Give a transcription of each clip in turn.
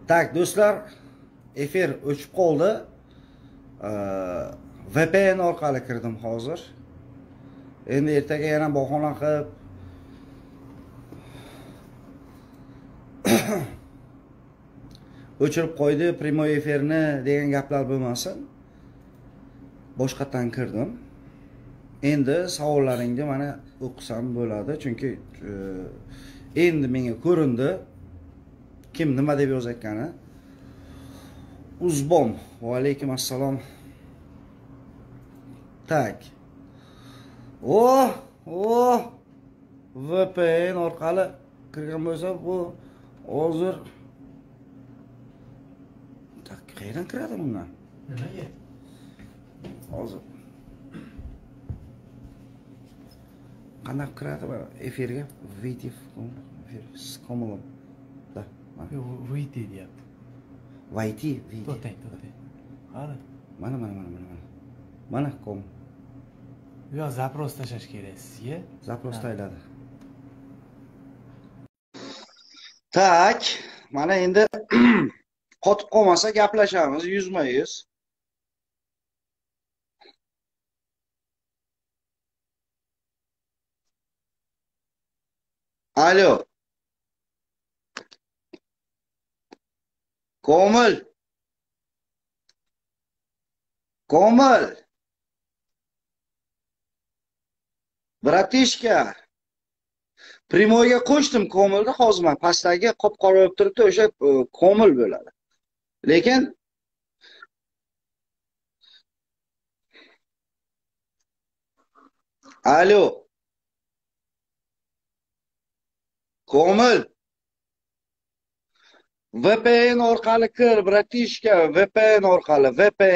Tak do'stlar, efir o'chib qoldi. VPN orqali kirdim hozir. Endi ertaga yana bahona qilib o'chirib qo'ydi primoy efirni degan gaplar bo'lmasin. Boshqatdan kirdim. Endi savollaringni mana o'qisam bo'ladi, chunki endi menga ko'rindi kim nima deb yozayotgani. Uzbom, va alaykum assalom. Tak. VPN orqali kirgan bo'lsa bu hozir tak qayerdan kiradi bundan? Nimaga? Hozir qanday kiradi bu efirga? Video komolom. Da. Выйти deyapti. Войти, To'xtang. Qara. Mana. Mana kom. Yo, zaпрос tashlash kerak sizga. Zaпрос tayladi. Tak, mana endi qotib qolmasa gaplashamiz yuzma-yuz. Alo. Komil. Bratishka. Primoyga qo'shdim Komilni hozir men pastdagi qop-qora bo'lib turibdi, o'sha Komil bo'ladi. Lekin Alo. Komil. VPN orqali kir, bratishka, VPN orqali,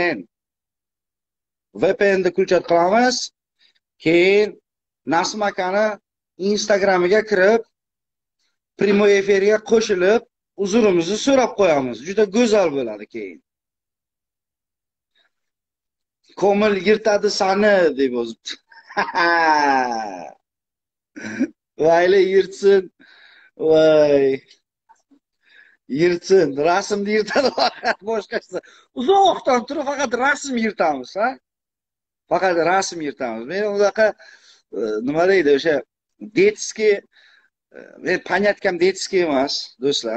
VPN'ni kulchat qilamiz. Keyin Nasim akani Instagramiga kirib, primoy efirga qo'shilib, uzrimizni so'rab qo'yamiz. Juda go'zal bo'ladi keyin. Komil yirtadi sani deb yozibdi. Vayli yirtsin. Voy. Yirtsin, rasmni yirtadi faqat boshqasi. Uzoqdan turib faqat rasm yirtamiz, ha? Faqat rasm yirtamiz. Men unaqa nima deydi o'sha detski, men panyatkam detski emas, do'stlar.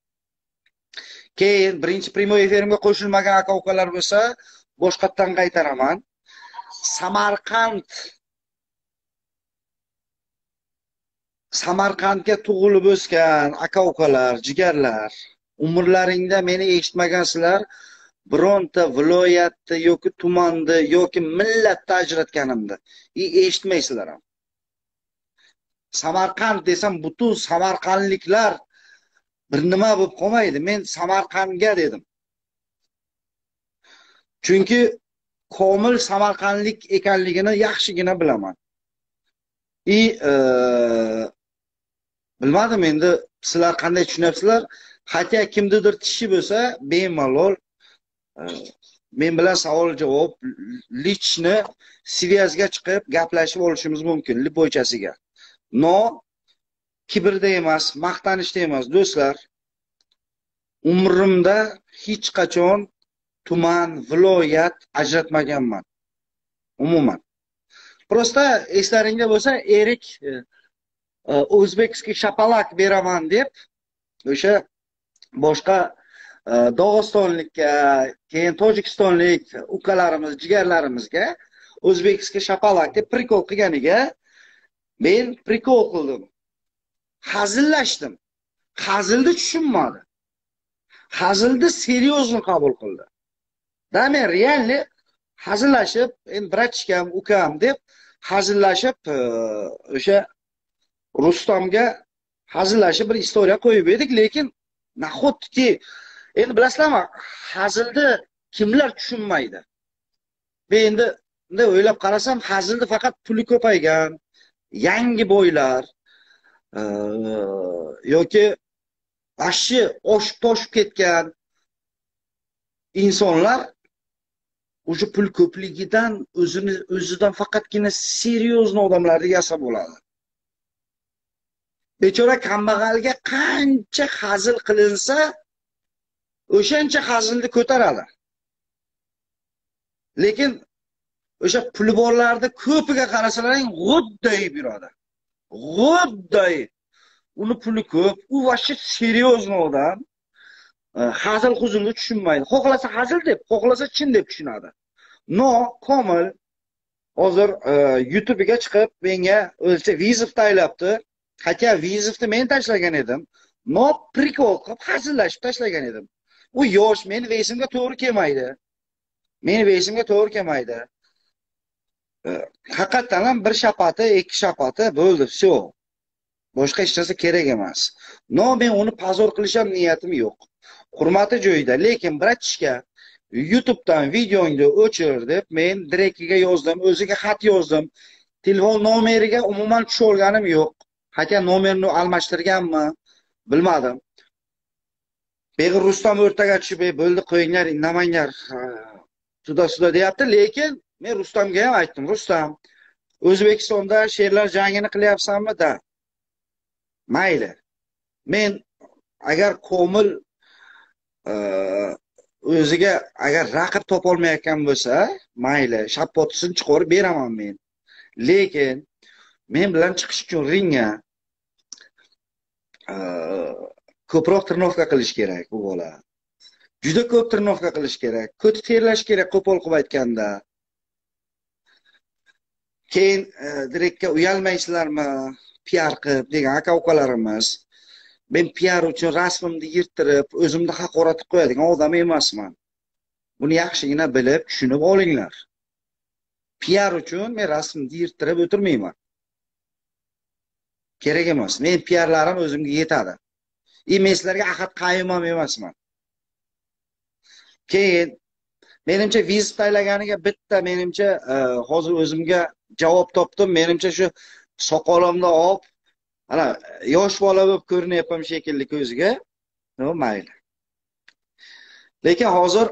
Keyin birinchi primoy efirimga qo'shilmagan aka-ukalar bo'lsa, boshqatdan qaytaraman. Samarqandga tug'ilib o'sgan aka-ukalar, jigarlar, umrlaringda meni eshitmagansizlar. Bironta viloyatni yoki tumanni yoki millatni ajratganimda eshitmaysizlar ham. Samarqand desam butun samarqandliklar bir nima bo'lib qolmaydi. Men Samarqandga dedim. Chunki Komil samarqandlik ekanligini yaxshigina bilaman. Bilmadim endi sizlar qanday tushunyapsizlar. Hatto kimnidir tishi bo'lsa, bemalol men bilan savol-javob, lichni svязga chiqib gaplashib olishimiz mumkin, lipoychasiga. No, kibrda emas, maqtanishda emas, do'stlar. Umrimda hech qachon tuman, viloyat ajratmaganman. Umuman. Prosta eslaringda bo'lsa, Erik o'zbekskiy shapalak beraman deb o'sha boshqa Dog'istonlikka, keyin Tojikistonlik ukalarimiz, jigarlarimizga o'zbekskiy shapalak deb prikol qilganiga men prikol qildim. Hazillashdim. Hazilni tushunmadi. Hazilni seriozno qabul qildi. Da men realni hazillashib, endi bratishkam, ukam deb hazillashib o'sha Rustamga hazillashib bir istoriya qo'yib edik, lekin nahotki endi bilasizlarmi, hazilni kimlar tushunmaydi. Men endi o'ylab qarasam, hazilni faqat puli ko'paygan, yangi boylar yoki ashi oshib-toshib ketgan insonlar o'sha pul ko'pligidan o'zidan faqatgina seriozno odamlarni yasab oladi. Bechora kambag'alga qancha hazil qilinsa, o'shancha hazilni ko'taradi. Lekin o'sha puli borlarni ko'piga qarasalaring g'udday yuradi. G'udday. Uni puli ko'p, u vaqti seryozni odam. Hazil huzulni tushunmaydi. Xohlasa hazil deb, xohlasa chin deb tushunadi. No, Komil hozir YouTube'ga chiqib menga o'zicha vizov tayinlabdi. Hatto vizovni men tashlagan edim. No, prikol qilib hazillashib tashlagan edim. U yosh, meni vesimga to'g'ri kelmaydi. Meni vesimga to'g'ri kelmaydi. Haqiqatan ham bir shapati, ikki shapati bo'ldi, всё. Boshqa hech narsa kerak emas. No, men uni pozor qilish ham niyatim yo'q. Hurmati joyida, lekin bratishka YouTube'dan videongni o'chir deb men direktiga yozdim, o'ziga xat yozdim. Telefon nomeriga umuman tusha olganim yo'q. Hatto nomerni almashtirganmi, bilmadim. Beg'ir Rustam o'rtaga tushib, bo'ldi qo'yinglar, indamanglar. Suda deyapti, lekin men Rustamga ham aytdim, Rustam, O'zbekistonda sherlar jangini qilyapsanmi da? Mayli. Men agar Komil o'ziga agar raqib topolmayotgan bo'lsa, mayli, shappotisini chiqarib beraman men. Lekin men bilan chiqish uchun ringga ko'proq trenirovka qilish kerak bu bola. Juda ko'p trenirovka qilish kerak. Ko'ti terlash kerak, qo'pol qilib aytganda. Keyin direktga uyalmaysizlarmi? PR qilib degan aka-ukalarimiz. Men PR uchun rasmimni yirttirib, o'zimni haqorat qilib qo'yadigan odam emasman. Buni yaxshigina bilib, tushunib olinglar. PR uchun men rasmimni yirttirib o'tirmayman. Kerak emas. Men PRlarim o'zimga yetadi. Men sizlarga ahad qayyum ham emasman. Keyin menimcha viz taylaganiga bitta menimcha hozir o'zimga javob topdim. Menimcha shu soqolimni olib, ana yosh bola bo'lib ko'rinyapman shekilli ko'ziga. No, mayli. Lekin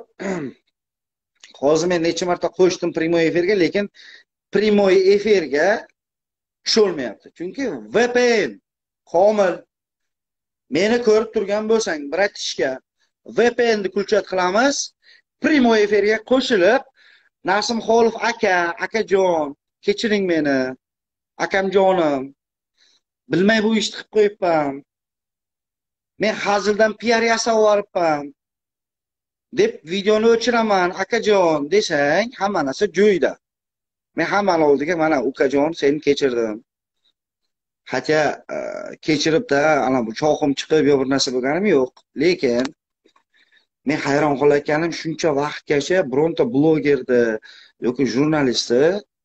hozir men necha marta qo'shdim primoy efirga, lekin primoy efirga tusholmayapti. Chunki VPN Komil meni ko'rib turgan bo'lsang, bratishka VPNni kulchat qilamiz. Primoy efirga qo'shilib, Nasimxolov akajon, kechiring meni. Akamjonim, bilmay bu ishni qilib qo'yibman. Men hazildan PR yasab yuboribman deb videoni o'chiraman, akajon desang, hamma narsa joyida. Men hamma oldiga mana ukajon seni kechirdim. Hatto kechiribda, ana bu choqim chiqib yo bir narsa bo'lganim yo'q. Lekin men hayron qolayotganim shuncha vaqtgacha bironta blogerni yoki jurnalistni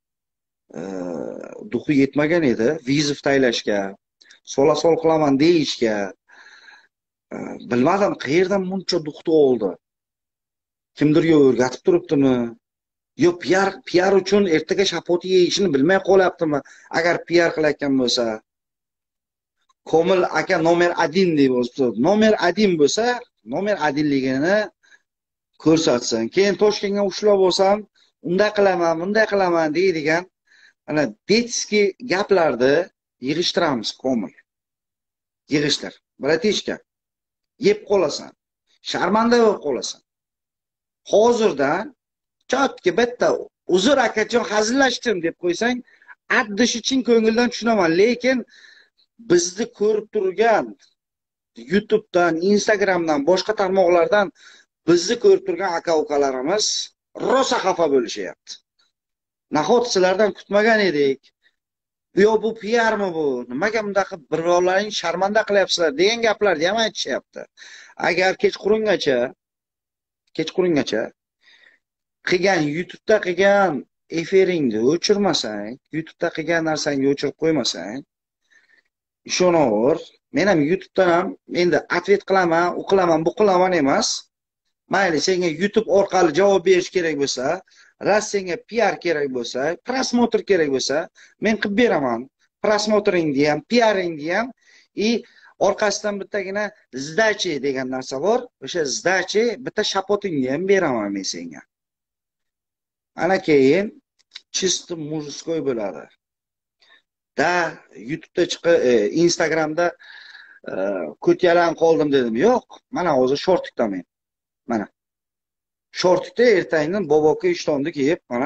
duxi yetmagan edi, vizov taylashga, sola-sol qilaman deyishga. Bilmadim, qayerdan buncha duxni oldi. Kimdirga o'rgatib turibdimi? Yo PR uchun ertaga shapoti yeyishini bilmay qolyaptimi? Agar PR qilayotgan bo'lsa, Komil aka nomer 1 deb yozibdi. Nomer 1 bo'lsa, nomer 1ligini ko'rsatsin. Keyin Toshkentga ushlab bo'lsam, unday qilaman, bunday qilaman deydigan ana detskiy gaplarni yig'ishtiramiz. Komil, yig'ishtir. Bratishka, yeb qolasan. Sharmanda bo'lib qolasan. Hozirdan chotki bitta uzr akajon hazillashdim deb qo'ysang, addishi chin ko'ngildan tushunaman, lekin bizni ko'rib turgan YouTube'dan, Instagram'dan, boshqa tarmoqlardan bizni ko'rib turgan aka-ukalarimiz rosa xafa bo'lishyapti. Nahot sizlardan kutmagan edik. Bu PRmi bu? Nimaga bunday qilib birovlarning sharmanda qilyapsizlar degan gaplarni ham aytishyapti. Agar kechqurungacha qilgan YouTube'da qilgan efiringni o'chirmasang, YouTube'da qilgan narsangni o'chirib qo'ymasang, ishonaver, men ham YouTube'dan ham endi atvet qilaman, u qilaman, bu qilaman emas. Mayli, senga YouTube orqali javob berish kerak bo'lsa, senga PR kerak bo'lsa, prosmotr kerak bo'lsa, men qilib beraman. Prosmotringni ham, PRingni ham, orqasidan bittagina zdachi degan narsa bor. O'sha zdachi bitta shapotingni ham beraman men senga. Ana keyin chisti mujskoy bo'ladi. YouTube'da chiqib, Instagram'da ko'tyalan qoldim dedim. Yo'q, mana hozir shortikdaman. Mana shortikda ertangdan boboka ishtonni kiyib, mana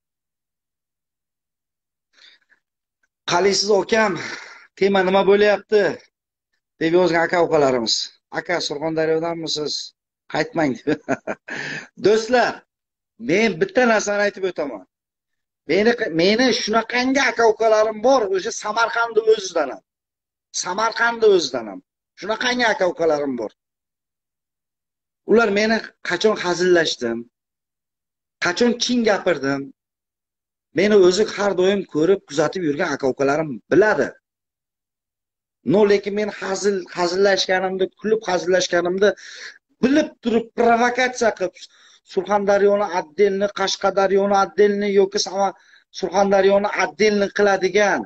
qalaysiz akam, tema nima bo'lyapti deb yozgan aka-ukalarimiz. Aka, Surxondaryodanmisiz? Qaytmang deb. Do'stlar, men bitta narsani aytib o'taman. Meni shunaqangi aka-ukalarim bor, o'sha Samarqandda o'zidan ham. Samarqandda o'zidan ham. Shunaqangi aka-ukalarim bor. Ular meni qachon hazillashdim, qachon chin gapirdim, meni o'zi har doim ko'rib, kuzatib yurgan aka-ukalarim biladi. No, lekin men hazillashganimda, kulib hazillashganimda bilib turib provokatsiya qilib Surxondaryoni отдельно, Qashqadaryoni отдельно yoki Surxondaryoni отдельно qiladigan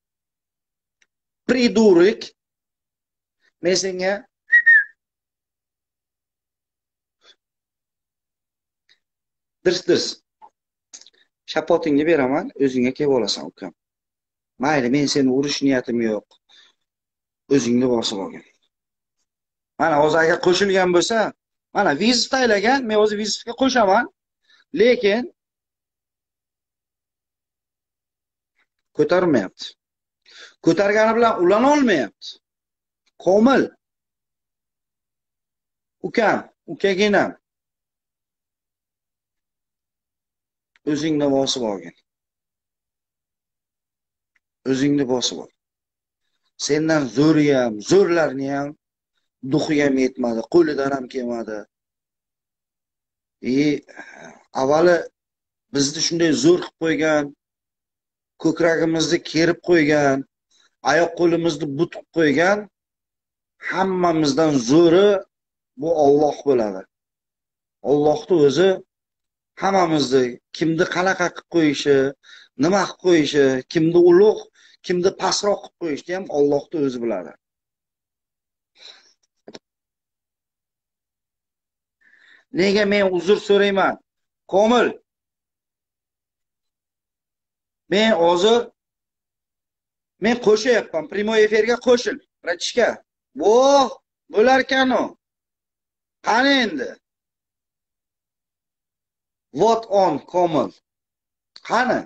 pridurik men senga dirs shapotingni beraman, o'zingga kelib olasan, ukam. Mayli, men seni urish niyatim yo'q. O'zingni bosib olgin. Mana hozir agar qo'shilgan bo'lsa, mana vizit taylagan, men o'zi vizitga qo'shaman, lekin ko'tarmayapti. Ko'targani bilan ulana olmayapti. Komil. Ukam, ukaginam. O'zingni bosib olgin. O'zingni bosib ol. Sendan zo'ri ham, zo'rlarni ham duxi ham yetmadi, qo'lidan ham kelmadi. Avvali bizni shunday zo'r qilib qo'ygan, ko'kragimizni kerib qo'ygan, oyoq qo'limizni but qilib qo'ygan, hammamizdan zo'ri bu Alloh bo'ladi. Allohning o'zi hammamizni kimni qanaqa qilib qo'yishi, nima qilib qo'yishi, kimni ulug', kimni pastroq qilib qo'yishni ham Allohning o'zi biladi. Nega men uzr so'rayman? Komil. Men qo'shyapman, primoy efirga qo'shil, bratishka. Voh, bo'lar ekan-ku. Qani endi? Вот он, Komil. Qani?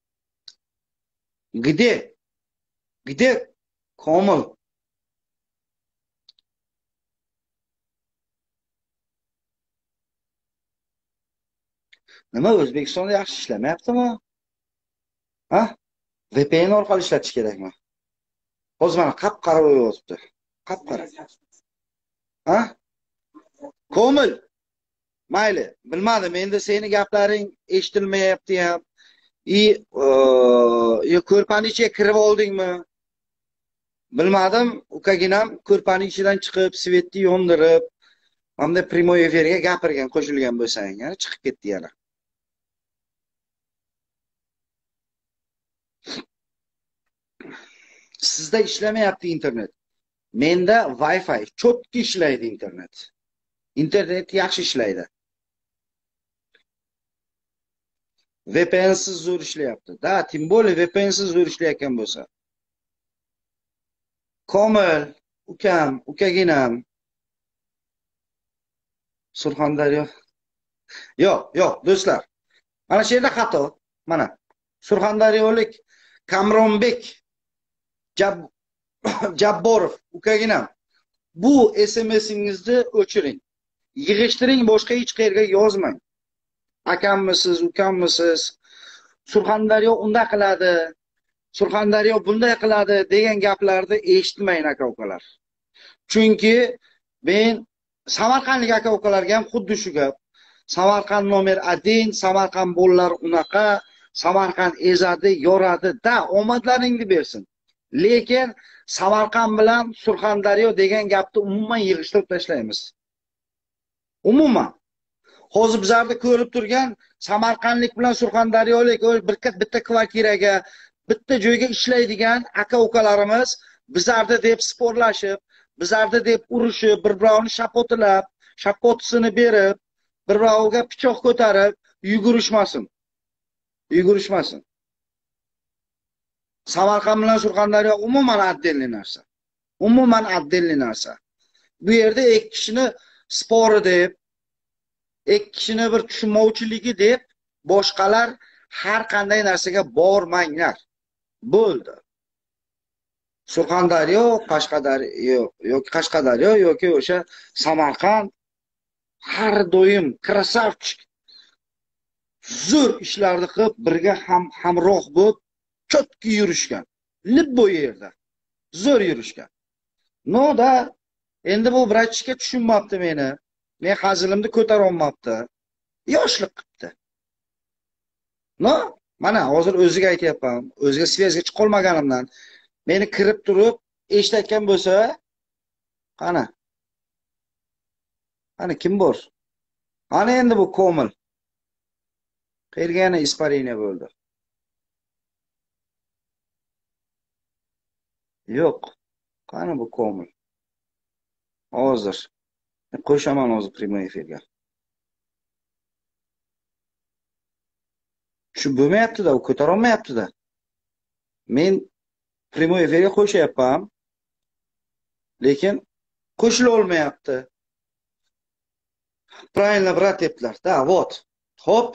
Где Komil? Nima, O'zbekistonda yaxshi ishlamayaptimi? Ha? VPN orqali ishlatish kerakmi? Hozir mana qap-qora bo'lib yotibdi. Qap-qora. Ha? Komil. Mayli, bilmadim, endi seni gaplaring eshitilmayapti ham. Ko'rpani ichiga kirib oldingmi? Bilmadim, ukaginam ko'rpani ichidan chiqib, svetni yondirib, hamda primoy efirga gapirgan, qo'shilgan bo'lsang, yana chiqib ketdi yana. Sizda ishlamayapti internet. Menda Wi-Fi cho'tki ishlaydi internet. Internet yaxshi ishlaydi. VPN siz zo'r ishlayapti. Da, tim bo'li VPN siz zo'r ishlayotgan bo'lsa. Komil, ukam, ukaginam. Surxondaryo. Yo'q, do'stlar. Mana shu yerda xato. Mana Surxondaryolik Kamronbek Jabborov, ukaginam. Bu SMS'ingizni o'chiring. Yig'ishtiring, boshqa hech qayerga yozmang. Akammisiz, ukammisiz? Surxondaryo unda qiladi, Surxondaryo bunday qiladi degan gaplarni eshitmang aka-ukalar. Chunki men Samarqandlik aka-ukalarga ham xuddi shu gap. Samarqand nomer 1, Samarqand bolalar unaqa, Samarqand ezadi, yoradi, da omadlaringni bersin. Lekin Samarqand bilan Surxondaryo degan gapni umuman yig'ishtirib tashlaymiz. Umuman. Hozir bizlarni ko'rib turgan Samarqandlik bilan Surxondaryolik bitta kvartiraga, bitta joyga ishlaydigan aka-ukalarimiz bizlarni deb sporlashib, bizlarni deb urushib, bir-birovni shapotilab, shapotisini berib, bir-biroviga pichoq ko'tarib yugurishmasin. Samarqand bilan Surxondaryo umuman отдельный narsa. Bu yerda ikki kishini spori deb, ikki kishini bir tushunmovchiligi deb boshqalar har qanday narsaga bormanglar. Bo'ldi. Surxondaryo, Qashqadaryo yoki Qashqadaryo yoki o'sha Samarqand har doim krasavchik zo'r ishlarni qilib birga hamroh bo'lib cho'tki yurishgan. Libbo yerda zo'r yurishgan. No-da endi bu vrachga tushunmabdi meni. Men hazilimni ko'tara olmabdi. Yoshlik qilibdi. No, mana hozir o'ziga aytyapman. O'ziga svязga chiqa olmaganimdan meni kirib turib eshitayotgan bo'lsa, qani? Qani kim bor? Qani endi bu Komil? Qayerga yana isparina bo'ldi? Yo'q. Qani bu Komil? Hozir. Qo'shaman hozir prямой efirga. Shu bo'lmayapti-da, u ko'tara olmayapti-da. Men prямой efirga qo'shyapman. Lekin qo'shila olmayapti. Правильно, brat debdilar. Da, вот. Hop.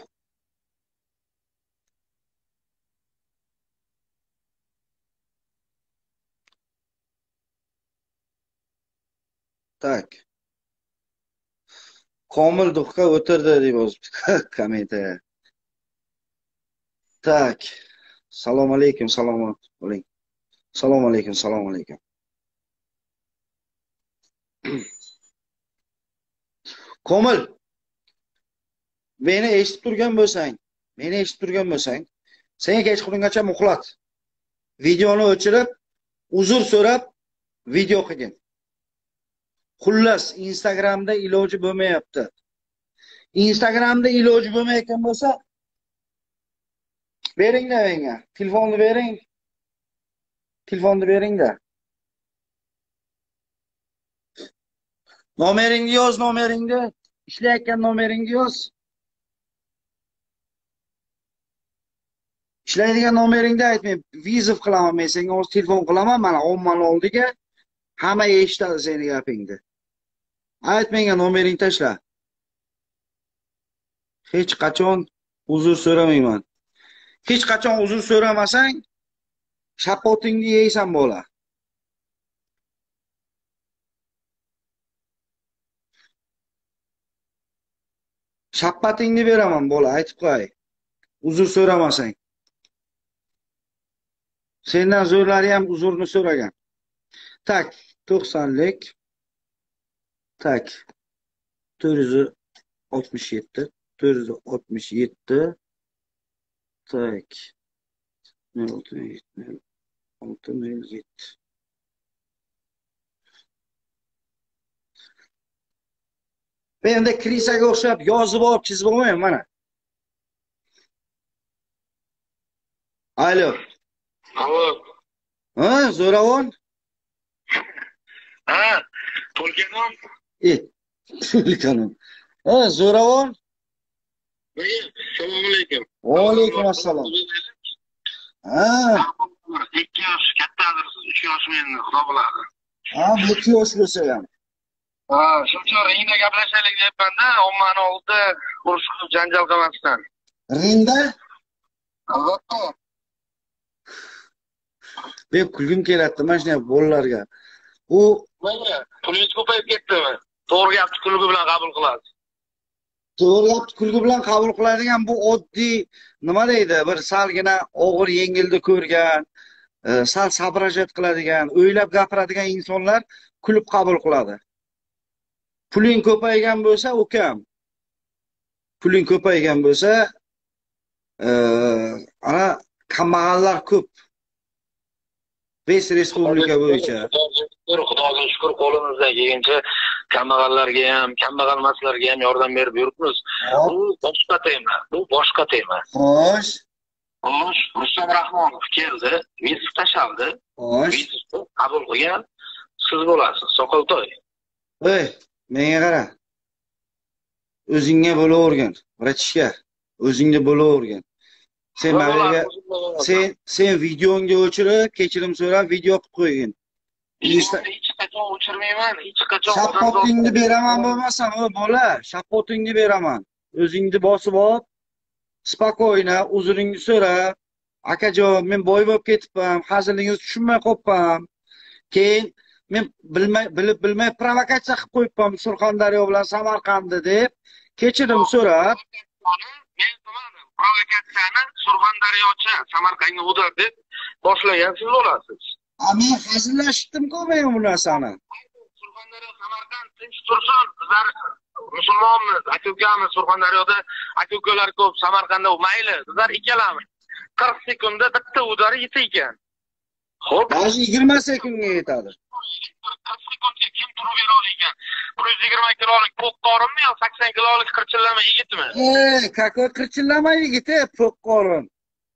Tak. Komil duxga o'tirdi deb yozibdi kommentariya. Tak. Assalomu alaykum, salomat bo'ling. Assalomu alaykum, assalomu alaykum. Komil, meni eshitib turgan bo'lsang, senga kechqurungacha muhlat. Videoni o'chirib, uzr so'rab, video qilgin. Xullas, Instagramda iloji bo'lmayapti. Instagramda iloji bo'lmayotgan bo'lsa, beringlar menga. Telefonni bering. Telefonni beringda. Nomeringni yoz, nomeringni. Ishlayotgan nomeringni yoz. Ishlaydigan nomeringni aytmay, vizov qilaman men senga, hozir telefon qilaman, mana ommani oldiga. Hamma eshitadi seni gapingni. Ayt menga nomering tashla. Hech qachon uzr so'ramayman. Hech qachon uzr so'ramasang, shapotingni yeysan bola. Shappatingni beraman bola, aytib qo'y. Uzr so'ramasang. Sendan zo'rlari ham uzrni so'ragan. Tak, 90lik. Tak. 467. 467. Tak. 0607. Endi krisaga o'xshab yozib olib chizib olmayman mana. Alo. Alo. Ha, zo'ravon? Ha, To'lganon. To'lganon. Ha, zo'ravon? Assalomu alaykum. Va alaykum assalom. Ha. 2 yosh kattadir, siz 3 yosh meni, xudo biladi. Ha, 2 yosh bo'lsa ham. Ha, shuncha ringda gaplashaylik deyapman-da, ommani oldida urush qilib janjal qilmasdan. Ringda? Albatta. Men kulgim keladi mana shunday bolalarga. U nega? Pulingiz ko'payib ketdimi? To'g'ri gapni kulgi bilan qabul qilasiz. To'g'ri gapni kulgi bilan qabul qiladigan bu oddiy nima deydi? Bir salgina og'ir yengilni ko'rgan, sal sabrajat qiladigan, o'ylab gapiradigan insonlar kulib qabul qiladi. Puling ko'paygan bo'lsa, ukam. Puling ko'paygan bo'lsa, ana kambag'allar ko'p. Bes respublika bo'yicha. Xudoga shukr, qo'limizdan kelgancha kambag'allarga ham, kambag'al emaslarga ham yordam berib yuribmiz. Bu boshqa tema. Bu boshqa tema. Xo'sh. Xo'sh, Rustam Rahmonov keldi, vizit tashaldi. Xo'sh. Vizitni qabul qilgan siz bo'lasiz, Soqoltoy. Ey, menga qara. O'zingga bo'lavergin, vrachga. O'zingga bo'lavergin. Sen maniga sen videongni o'chirib, kechirim so'rab video qilib qo'ygin. Hech qachon o'chirmayman, hech qachon Shapotingni beraman bo'lmasam, bola, shapotingni beraman. O'zingni bosib ol, spokojna, uzringni so'ra. Akajon, men boy bo'lib ketibman, hazilingizni tushunmay qolibman. Keyin men bilmay provokatsiya qilib qo'yibman Surxondaryo bilan Samarqandni deb kechirim so'rab. Men provokatsiyani Surxondaryocha Samarqandga o'dir deb boshlagan siz bo'lasiz. Men hazillashdim-ku men bu narsani. Surxondaryo Samarqand tinch tursin, bizlar musulmonmiz, aka-ukamiz, Surxondaryoda aka-ukalar ko'p, Samarqandda mayli, bizlar ikkalamiz. 40 sekundda bitta udari yetsa ekan. Xo'p, Hozir 20 sekundga yetadi. 40 sekundga kim turib bera olar ekan? 120 kilolik po'qqorinmi yo 80 kilolik qirchillama yigitmi? Какой qirchillama yigiti, po'qqorin.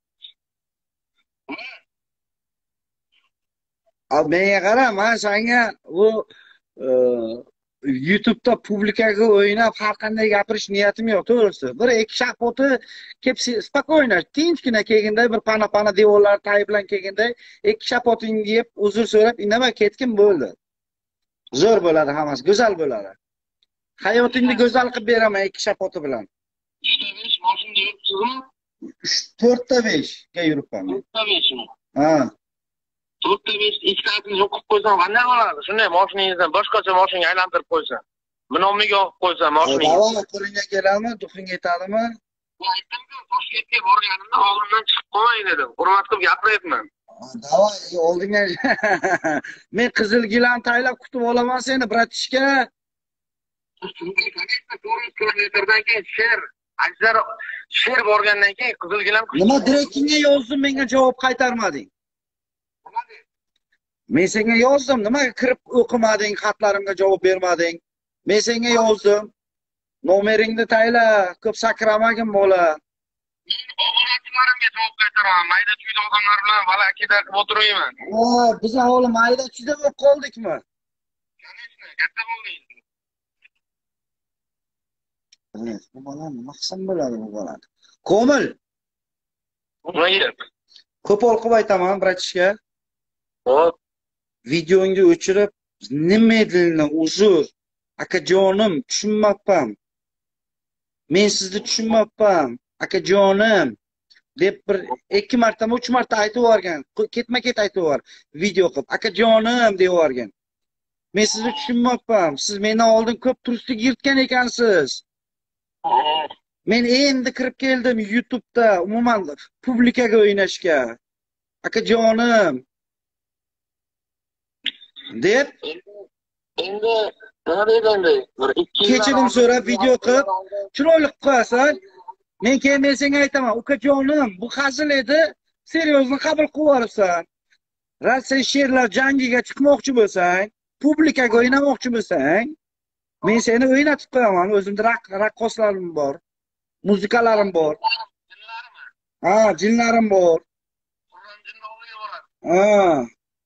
Menga qara, men senga bu YouTube'da publikaga o'ynab har qanday gapirish niyatim yo'q, to'g'risi. Bir ikki shapoti kelib spokojna, tinchgina kelganda bir pana devorlar tay bilan kelganda ikki shapotingni yeb uzr so'rab indamay ketgin bo'ldi. Zo'r bo'ladi hammasi, go'zal bo'ladi. Hayotingni go'zal qilib beraman ikki shapoti bilan. 5 mashina yuribsizmi? 4-5 ga yuribman. 4-5 mi? Ha. 4-5 ikkitasini yo'q qilib qo'ysam qanday bo'ladi? Shunday mashinangizdan boshqacha mashinaga aylantirib qo'ysam. Minomiga olib qo'ysam mashinangizni. Davomli qo'lingga keladimi? Duxing yetadimi? Aytdim-ku, Toshkentga borganimda oldimdan chiqib qolmay dedim. Hurmat qilib gapiryapman. Davay, oldinga men qizil gilam taylab kutib olaman seni, bratishka. 400 kilometrdan keyin sher borgandan keyin qizil gilam Nima direktingga yozdim, menga javob qaytarmading. Men senga yozdim, nimaga kirib o'qimading, xatlarimga javob bermading? Men senga yozdim. Nomeringni tayla, ko'p sakramagin bola. obunachilarimga javob qaytaraman. Mayda chuyda odamlar bilan valakida qilib o'tirmayman. Biz aholi mayda chuyda bo'lib qoldikmi? Katta bo'ldingiz. Bu bola nima qilsam bo'ladi bu bolani? Komil, Mayli. ko'p o'qib aytaman, bratishka. Hop. Videongni o'chirib, nimedilni uzr. Akajonim, tushunmabman. Men sizni tushunmabman. Akajonim deb bir 2 marta, 3 marta aytib yuborgan. Ketma-ket aytib yubor. Video qilib, akajonim deb yuborgan. Men sizni tushunmabman. Siz mendan oldin ko'p turistlik yirtgan ekansiz. Men endi kirib keldim YouTube'da, umuman publikaga o'ynashga. Akajonim deb Endi nima deydi endi? Bir 2 kechirim so'rab video qilib, chiroyli qilib qo'yasan. Men keyin senga aytaman, ukajonim, bu hazil edi, seryozni qabul qilib yuboribsan. Rossiya sherlar jangiga chiqmoqchi bo'lsang, publikaga o'ynamoqchi bo'lsang, men seni o'ynatib qo'yaman. O'zimda raqqoslarim bor, muzikalarim bor. Ha, jinlarim bor. Ha.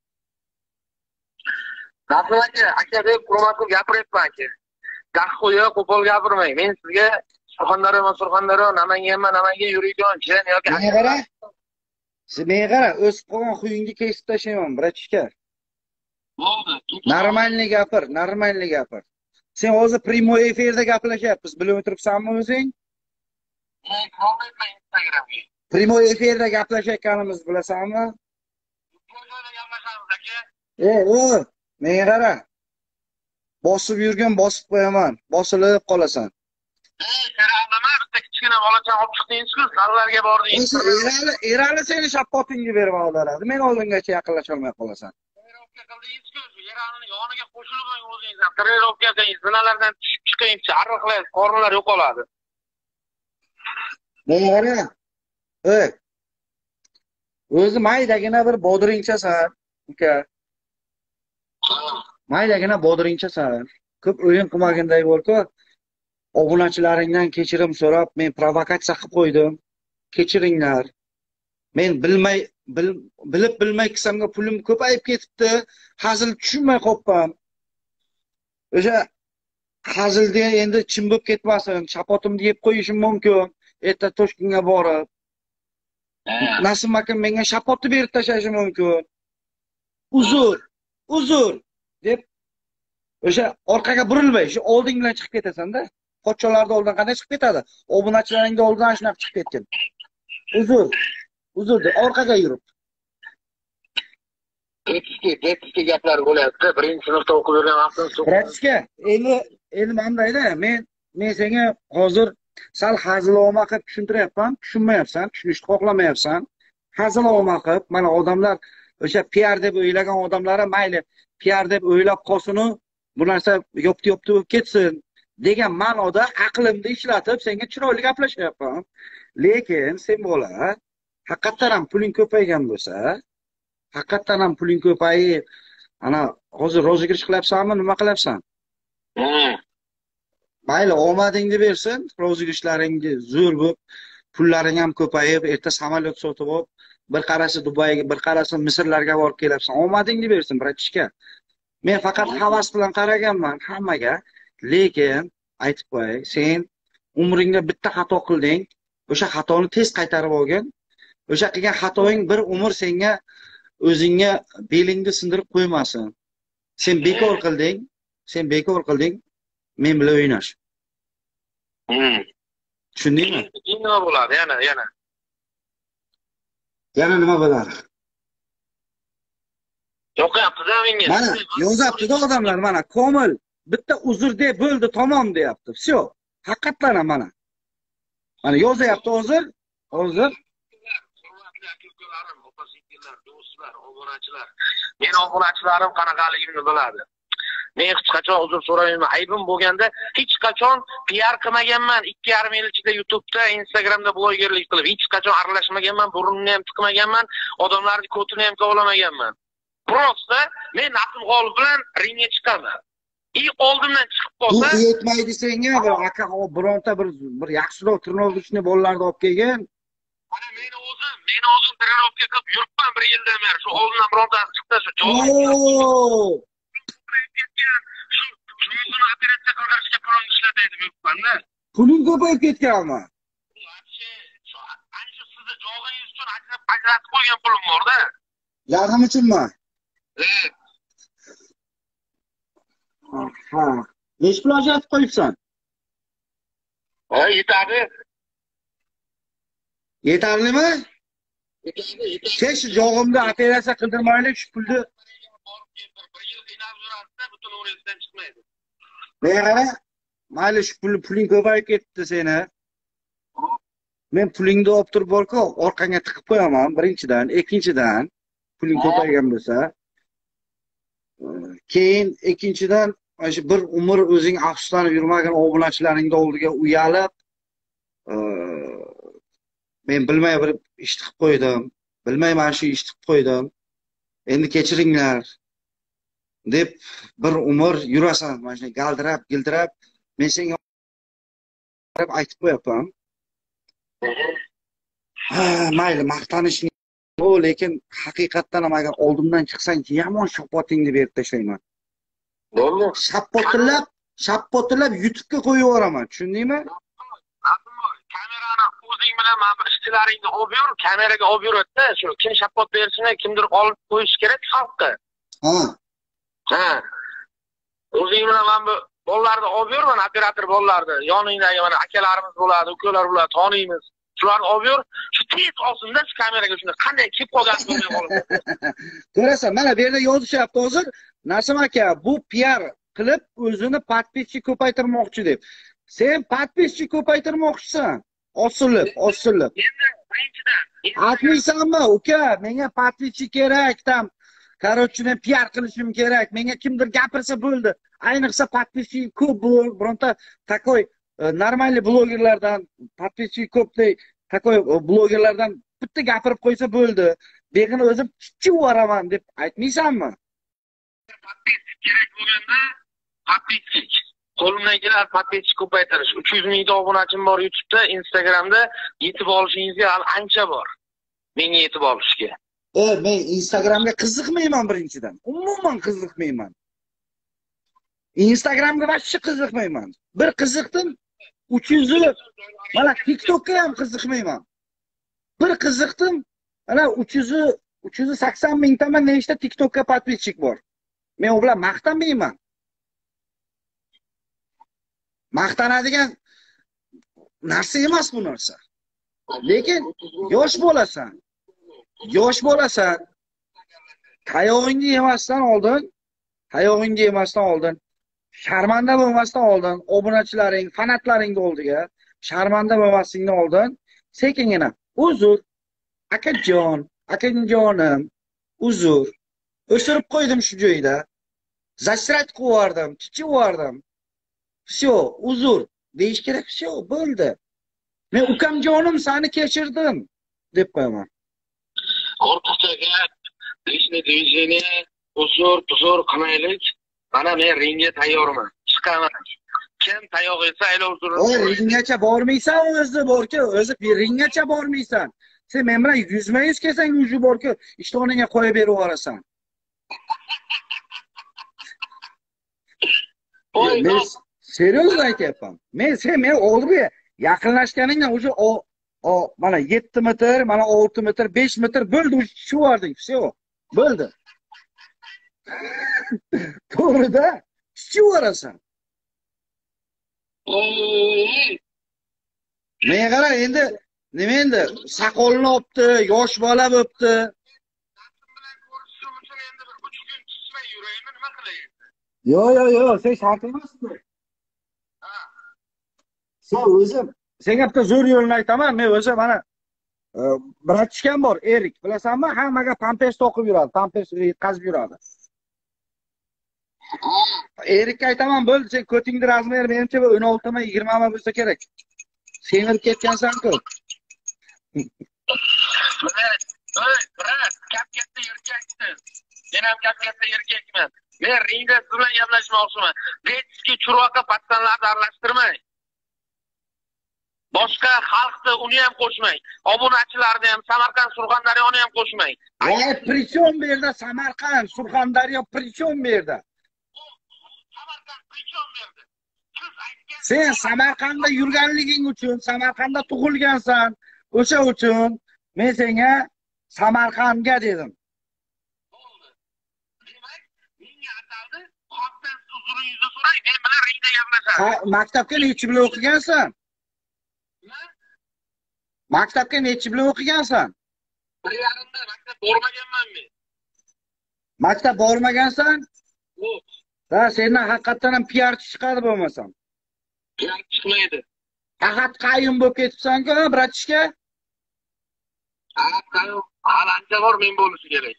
Rasul aka deb hurmat qilib gapiryapman aka. Gahxo'ya qo'pol gapirmang. Men sizga Surxondaryo, Namangan yuradigan jiyan yoki Menga qara. Menga qara, o'sib qolgan xuyingni kesib tashlayman, bratishka. bo'ldi. Normalniy gapir. Sen hozir primoy efirda gaplashyapmiz, bilib o'tiribsanmi o'zing? Men qolmayman Instagramga. Primoy efirda gaplashayotganimizni bilasanmi? Joyda gaplashamiz aka. Menga qara. Bosib yurgan bosib qo'yaman, bosilib qolasan. Seralama bitta kichkina bolacha olib chiqdingiz-ku, sarlarga bordingiz. Erali seni shapotingga berib oladi. Men oldingacha yaqinlasha olmay qolasan. Trenirovka qildingiz-ku, Yeralning yoniga qo'shilib o'zingiz ham trenirovka qiling, zinalardan tushib chiqing, charxlaysiz, qorinlar yo'qoladi. Menga qara. O'zi maydagina bir bodringchasan, uka. Maydagina bodringchasan. Ko'p o'yin qilmaganday bo'ldi. Obunachilaringdan kechirim so'rab, men provokatsiya qilib qo'ydim. Kechiringlar. Men bilib bilmay qilsamga pulim ko'payib ketibdi. Hazil tushunmay qolibman. O'sha hazilga endi chim bo'lib ketmasin, shapotimni yeb qo'yishim mumkin. Erta Toshkentga borib. Nasim akam menga shapotni berib tashlashi mumkin. Uzr deb o'sha orqaga burilmay, shu olding bilan chiqib ketasan-da. Pochcholarni oldidan qanday chiqib ketadi? Obunachilaringga oldidan shunaq chiqib ketgan. Uzr deb orqaga yurib. Eski gaplar bo'lyapti. Birinchi sinfda o'qib yurgan vaqtim Bratska, endi mandayda, men senga hozir sal haziloma qilib tushuntiryapman, tushunmayapsan, tushunishni xohlamayapsan. Haziloma qilib, mana odamlar o'sha PR deb o'ylagan odamlari mayli, PR deb o'ylab qolsin-u, bu narsa yopti bo'lib ketsin degan ma'noda aqlimni ishlatib senga chiroyli gaplashyapman. Lekin sen bola, haqiqatan ham puling ko'paygan bo'lsa, haqiqatan ham puling ko'payib, ana hozir rozigirish qilyapsanmi, nima qilyapsan? Mayli, omadingni bersin, rozigrishlaringi zo'r bo'lib, pullaring ham ko'payib, erta samolyot sotib olib, bir qarasi Dubayga, bir qarasi Misrlarga borib kelyapsan. Omadingni bersin, bratishka. Men faqat havas bilan qaraganman hammaga, lekin aytib qo'yay, sen umringda bitta xato qilding, o'sha xatoni tez qaytarib olgin. O'sha qilgan xatoing bir umr senga o'zingga belingni sindirib qo'ymasin. Sen bekor qilding, men bilan o'ynash. Tushundingmi? Nima bo'ladi? Yana. Yana nima bo'ladi? Yo'qyapti-da menga. Mana yozyapti-da odamlar, mana Komil bitta uzr deb bo'ldi, tamom deyapti. Всё. Haqiqatan ham mana. Mana yozyapti hozir. Do'stlar, obunachilar. Men obunachilarim qanaqaligimni biladi. Men hech qachon uzr so'ramayman. Aybim bo'lganda hech qachon PR qilmaganman. 2,5 yil ichida YouTube'da, Instagram'da blogerlik qilib, hech qachon aralashmaganman, burunimni ham tiqmaganman, odamlarning ko'tini ham kovlamaganman. Prosta men nafsim g'olib bilan ringga chiqaman. Oldimdan chiqib qolsa, bu yetmaydi senga, bir aka bironta bir yaxshiroq trenovrchni bolalarni olib kelgin. Mana meni o'zim trenirovka qilib yuribman 1 yildan beri. Shu oldimdan birontasi chiqdi, shu javob. Shuni operatsiya qildirishga pulimni ishlataydim yuribman-da. Puling ko'payib ketganmi? Ancha sizni jog'ingiz uchun ajratib qo'ygan pulim bor-da. Jag'im uchunmi? Ha. Necha pul ajratib qo'yibsan? Yetadi. Yetarlimi? Sen shu jog'imda operatsiya qildirmaylik, shu pulni Mera, mayli shu puling ko'payib ketdi seni. Men pulingni olib turib borku, orqangga tiqib qo'yaman, birinchidan, ikkinchidan puling ko'paygan bo'lsa. Keyin ikkinchidan, shu bir umr o'zing afsuslanib yurmagan obunachilaringning oldiga uyalib, men bilmay bir ish qilib qo'ydim. Bilmayman shu ish qilib qo'ydim. Endi kechiringlar deb bir umr yurasan, mana shunday galdirab, gildirab, men senga aytib qo'yapman. Mayli, maqtanishni lekin haqiqatdan ham agar oldimdan chiqsang, yomon shapotingni berib tashlayman. Bo'ldi. Shapotilab YouTube'ga qo'yib yuboraman, tushundingmi? Kamerani o'zing bilan mana bu ishchilaringni olib yur, kameraga olib yuradi-da, shu kim shapot berishini kimdir olib qo'yish kerak xalqqa. Ha. O'zing bilan mana bu bolalarni olib yur, mana operator bolalarni, yoningdagi mana akalarimiz bo'ladi, ukalar bo'ladi, taniymiz. Shularni olib yur, shu tez olsin-da shu kameraga shunda qanday kelib qolganini bilmay qolib. Ko'rasan, mana bu yerda yozishyapti hozir, Nasim aka, bu PR qilib o'zini podpischik ko'paytirmoqchi deb. Sen podpischik ko'paytirmoqchisan. Osilib. Endi birinchidan aytmaysanmi, uka, menga podpischik kerak, tam Короче, men PR qilishim kerak. Menga kimdir gapirsa bo'ldi. Ayniqsa podpischik ko'p bironta takoy normalniy blogerlardan, podpischik ko'pday takoy blogerlardan bitta gapirib qo'ysa bo'ldi. Beg'ini o'zim chiqib yuboraman deb aytmaysanmi? podpischik kerak bo'lganda podpischik. Qo'limdan keladi podpischik ko'paytirish. 300 mingta obunachim bor YouTube'da, Instagram'da yetib olishingizga hali ancha bor. Menga yetib olishga. Men Instagramga qiziqmayman birinchidan. Umuman qiziqmayman. Instagramga vaqti qiziqmayman. Bir qiziqdim 300 mana TikTokka ham qiziqmayman. Bir qiziqdim mana 380 mingtaman nechta TikTokka podpischik bor. Men u bilan maqtanmayman. maqtanadigan narsa emas bu narsa. Lekin yosh bo'lasan. Yosh bo'lasan. Tayog'ingni yemasdan oldin, sharmanda bo'lmasdan oldin, obunachilaring, fanatlaring oldiga sharmanda bo'lmaslikdan oldin, sekingina uzr, akajonim, uzr. O'stirib qo'ydim shu joyda. Zasrat qilardim, chichivardim. Всё, uzr deyish kerak, всё, bo'ldi. Men ukamjonim seni kechirdim deb qo'yaman. Ortiqchaga ishni deyishini uzr qilmaylik. Mana men ringga tayyorman. Chiqaman. Kim tayoq yesa aylovsin. Ringgacha bormaysan o'zi ringgacha bormaysan. Sen men bilan yuzma-yuz kelsang uji borku, ishtoningga qo'yib berib yuborasan. Men serios aytyapman. Men oldiga yaqinlashganingdan o'sha mana 7 metr, mana 6 metr, 5 metr bo'ldi, tushivarding, всё, bo'ldi. To'g'ri-da, tushivarasan. Men qara endi nima endi soqolni olibdi, yosh bola bo'libdi. Yo, sen shart emasmi? Sen o'zim, senga bitta zo'r yo'lni aytaman. Men o'zim mana bratishkam bor, Erik, bilasanmi? Hammaga pampers to'qib yuradi, pampers yetkazib yuradi. Erikka aytaman, bo'ldi, sen ko'tingni razmer menimcha 16 mi, 20 mi bo'lsa kerak. Semirib ketgansan-ku. Brat, katta erkaksan. Men ham katta erkakman. Men ringda siz bilan gaplashmoqchiman. Betski churvoqqa patsanlarni aralashtirmang. Boshqa xalqni uni ham qo'shmang. Obunachilarni ham, Samarqand, Surxondaryoni ham qo'shmang. Prichom bu yerda Samarqand, Surxondaryo prichom bu yerda? Samarqand prichom bu yerda? Sen Samarqandda yurganliging uchun, Samarqandda tug'ilgansan. O'sha uchun men senga Samarqandga dedim. Bo'ldi. Demak, menga ataldi, xalqdan huzuringizni so'rang, men bilan ringda gaplashamiz. Maktabga nechi bilan o'qigansan? Maktabga nechi bilan o'qigansan? 1,5 maktab bormaganman men. Maktab bormagansan? Yo'q. Ha, sendan haqiqatan ham piarchi chiqadi bo'lmasam. Piarchi chiqmaydi. Ahad qayyum bo'lib ketibsan-ku, bratishka? Ahad qayyum ancha bor men bo'lishi kerak.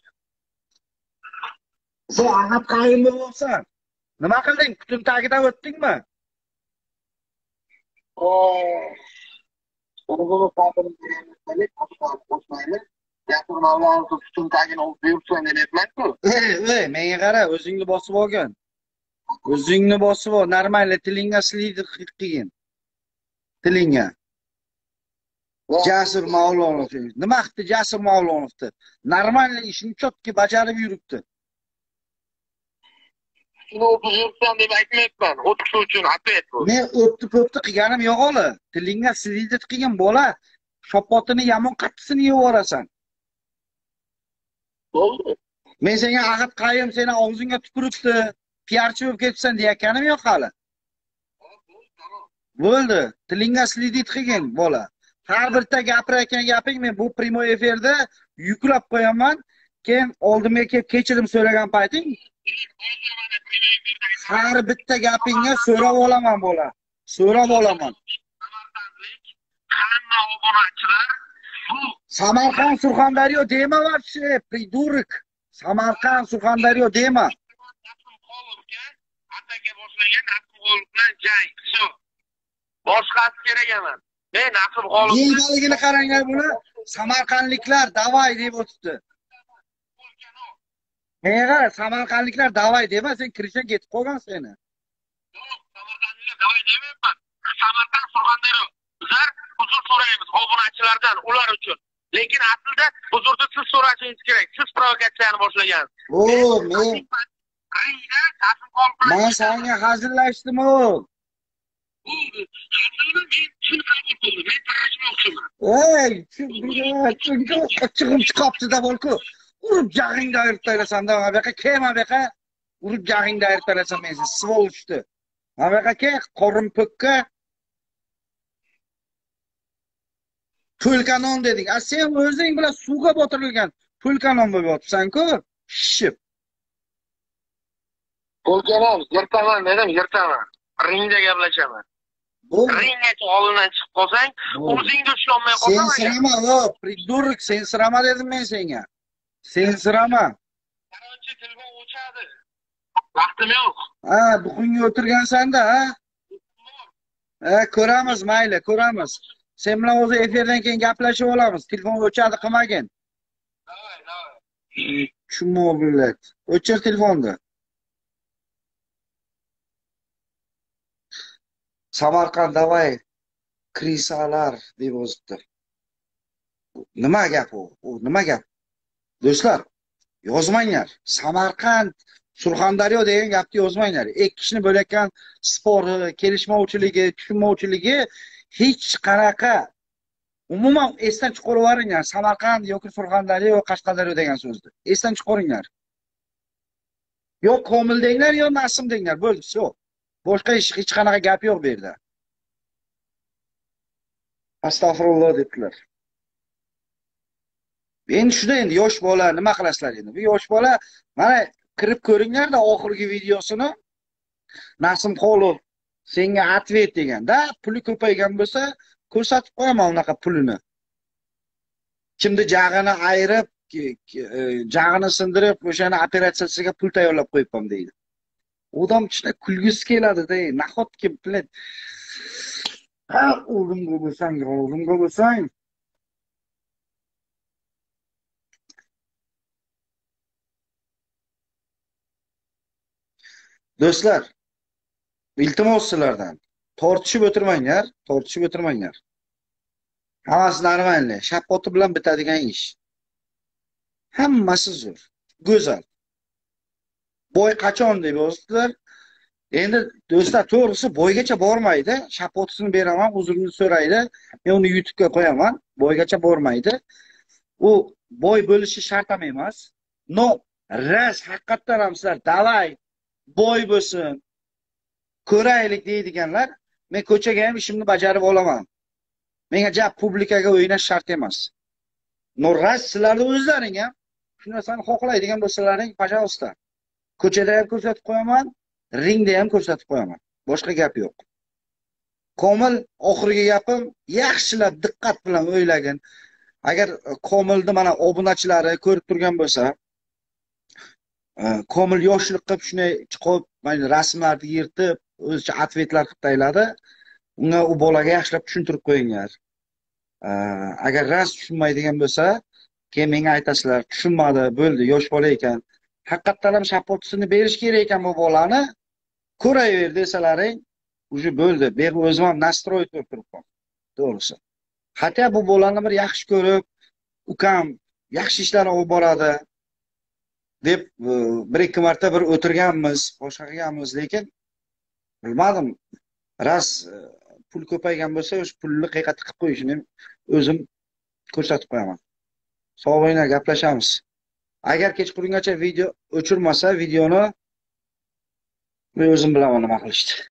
Sen ahad qayyum bo'libsan. Nima qilding? Kutun tagidan o'tdingmi? O'zimiz ta'tilimizni qo'shmaylik. Gapirmoqlarni kutun tagini olib yuribsan deyapman-ku. Menga qara, o'zingni bosib olgin. O'zingni bosib ol, normal tilingga slid qilgin. Tilingga. Jasur Mavlonov. Nima qildi Jasur Mavlonovni? Normal ishni chotki bajarib yuribdi. Shuni o'qib yuribsan deb aytmayapman. O'qish uchun opet bu. Men o'pti-po'pti qilganim yo'q ola. Tilingga slid qilgin bola. Shopotini yomon qattisini yeb yuborasan. Bo'ldi. Men senga ahad qayyum seni og'zingga tupuribdi. Piarchi bo'lib ketibsan deyotganim yo'q hali. Bo'ldi. Tilingga slidit qilgin bola. Har birta gapirayotgan gaping men bu primoy efirda yuklab qo'yaman. Keyin oldimga kelib kechirim so'ragan payting har bitta gapingga so'rab olaman bola. So'rab olaman. Hamma obunachilar bu Samarqand, Surxondaryo dema вообще, придурок. Samarqand, Surxondaryo dema. Ataga boshlagan Nasibxolov bilan jang. Shu. Boshqasi kerak emas. Men Nasibxolov Yegaligini qaranglar buni. Samarqandliklar davay deb o'tibdi. Menga Samarqandliklar davay dema, sen kirishga ketib qolgan seni. Yo'q, Samarqandliklar davay demayapman. Samarqand, Surxondaryo. Bizlar huzur so'raymiz obunachilardan ular uchun. Lekin aslida huzurni siz so'rashingiz kerak. Siz provokatsiyani boshlagansiz. Men senga hazillashdim-ku. Chiqib chiqibdi-da bo'lku. Urib jag'ingda ayirib taylasan-da, bu yoqqa kelma bu yoqqa. Urib jag'ingda ayirib taylasan men seni, svol ushdi. mana bu yoqqa qorin po'kka po'lka non deding. A sen o'zing bilan suvga botirilgan po'lka non bo'lib yotibsan-ku, shishib. Bo'lganam, yirtaman dedim, yirtaman. Ringda gaplashaman. Bu Ringgacha oldindan chiqib qolsang, o'zingga ushlolmay sen qolsam. sirama, pridurok, sen sirama dedim men senga. Sen sirama. Qarochi telefon o'chadi. Vaqtim yo'q. Ha, buxunga o'tirgansan-da, ha? Ko'ramiz, mayli, ko'ramiz. Sen bilan o'zi efirdan keyin gaplashib olamiz. Telefon o'chadi qilmagin. Davay. Chummo billat. O'chir telefonni. Samarqand davay krisalar deb yozibdi. Nima gap u? U nima gap? Do'stlar, yozmanglar. Samarqand, Surxondaryo degan gapni yozmanglar. Ikki kishini bo'layotgan spori, kelishmovchiligi, tushunmovchiligi hech qanaqa umuman esdan chiqaraveringlar. Samarqand yoki Surxondaryo yoki Qashqadaryo degan so'zni. Esdan chiqaringlar. Yo Komil denglar, yo Nasim denglar. Bo'ldi, shu. Boshqa hech qanaqa gap yo'q bu yerda. Astag'firulloh debdilar. Endi shunda endi yosh bola nima qilasizlar endi? Bu yosh bola mana kirib ko'ringlar-da oxirgi videosini. Nasim Xolov senga atvet deganda, puli ko'paygan bo'lsa, ko'rsatib qo'yaman unaqa pulini. Kimni jag'ini ayirib, jag'ini sindirib, o'shani operatsiyasiga pul tayyorlab qo'yibman deydi. Odam ichida kulgisi keladi-da, nahotki bilan ha, o'g'limga bo'lsang. Do'stlar, iltimos sizlardan tortishib o'tirmanglar. Hammasi normalniy, shappoti bilan bitadigan ish. Hammasi zo'r, go'zal. Boy qachon deb yozdilar. Endi do'stlar, to'g'risi boygacha bormaydi. Shappotisini beraman, uzrini so'raydi. Men uni YouTube'ga qo'yaman. Boygacha bormaydi. U boy bo'lishi shart ham emas. No, ras haqiqatdan ham sizlar davay boy bo'lsin. Ko'raylik deydiganlar, men ko'chaga ham ishimni bajarib olaman. Menga jab publikaga o'ynash shart emas. No, ras sizlarning o'zlaring ham shu narsani xohlaydigan bo'lsalaring, pajavsta. Ko'chada ham ko'rsatib qo'yaman, ringda ham ko'rsatib qo'yaman. Boshqa gap yo'q. Komil, oxirgi gapim, yaxshilab diqqat bilan o'ylagin. Agar Komilni mana obunachilari ko'rib turgan bo'lsa, Komil yoshlik qilib shunday chiqib, mana rasmlarni yirtib, o'zicha atvetlar qilib tayladi. Unga u bolaga yaxshilab tushuntirib qo'yinglar. Agar ras tushunmaydigan bo'lsa, keyin menga aytasizlar, tushunmadi, bo'ldi, yosh bola ekan. Haqiqatdan ham shappotisini berish kerak ekan bu bolani. Ko'raver desalaring, уже bo'ldi. Men o'zim ham nastroy qilib turibman. To'g'risi. Hatto bu bolani bir yaxshi ko'rib, ukam yaxshi ishlar olib boradi deb bir ikki marta bir o'tirganmiz, boshqa qilganmiz, lekin bilmadim. Ras pul ko'paygan bo'lsa, o'sha pulni qayerga tiqib qo'yishini o'zim ko'rsatib qo'yaman. Sog' bo'linglar, gaplashamiz. Agar kechqurungacha video o'chirmasa, videoni men o'zim bilaman nima qilishdi.